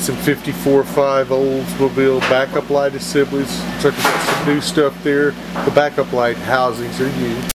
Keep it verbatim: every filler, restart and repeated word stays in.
Some fifty-four five Oldsmobile backup light assemblies. Looks like we got some new stuff there. The backup light housings are used.